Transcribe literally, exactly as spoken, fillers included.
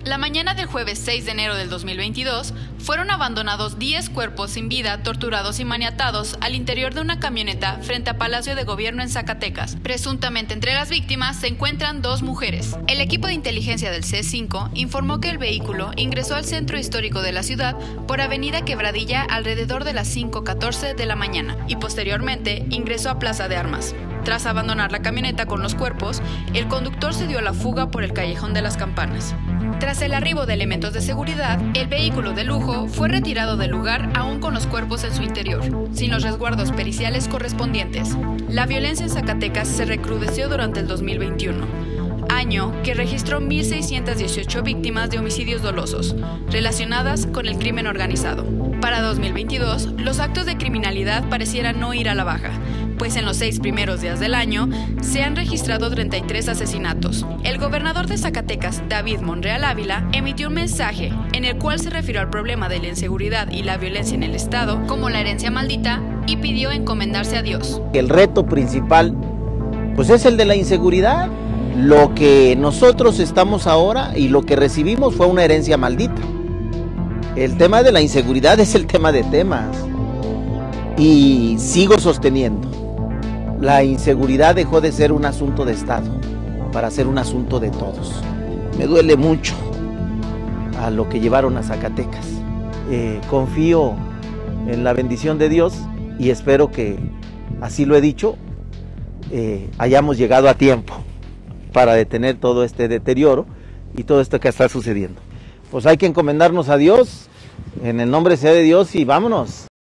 La mañana del jueves seis de enero del dos mil veintidós, fueron abandonados diez cuerpos sin vida, torturados y maniatados al interior de una camioneta frente a Palacio de Gobierno en Zacatecas. Presuntamente entre las víctimas se encuentran dos mujeres. El equipo de inteligencia del C cinco informó que el vehículo ingresó al centro histórico de la ciudad por Avenida Quebradilla alrededor de las cinco catorce de la mañana y posteriormente ingresó a Plaza de Armas. Tras abandonar la camioneta con los cuerpos, el conductor se dio a la fuga por el Callejón de las Campanas. Tras el arribo de elementos de seguridad, el vehículo de lujo fue retirado del lugar aún con los cuerpos en su interior, sin los resguardos periciales correspondientes. La violencia en Zacatecas se recrudeció durante el dos mil veintiuno, año que registró mil seiscientas dieciocho víctimas de homicidios dolosos, relacionadas con el crimen organizado. Para dos mil veintidós, los actos de criminalidad parecieran no ir a la baja, pues en los seis primeros días del año se han registrado treinta y tres asesinatos. El gobernador de Zacatecas, David Monreal Ávila, emitió un mensaje en el cual se refirió al problema de la inseguridad y la violencia en el Estado como la herencia maldita y pidió encomendarse a Dios. El reto principal, pues, es el de la inseguridad. Lo que nosotros estamos ahora y lo que recibimos fue una herencia maldita. El tema de la inseguridad es el tema de temas. Y sigo sosteniendo, la inseguridad dejó de ser un asunto de Estado para ser un asunto de todos. Me duele mucho a lo que llevaron a Zacatecas. Eh, confío en la bendición de Dios y espero que, así lo he dicho, eh, hayamos llegado a tiempo para detener todo este deterioro y todo esto que está sucediendo. Pues hay que encomendarnos a Dios, en el nombre sea de Dios, y vámonos.